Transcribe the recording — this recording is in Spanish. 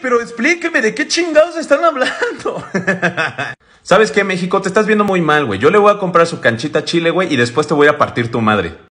pero explíqueme, ¿de qué chingados están hablando? ¿Sabes qué, México? Te estás viendo muy mal, güey. Yo le voy a comprar su canchita chile, güey, y después te voy a partir tu madre.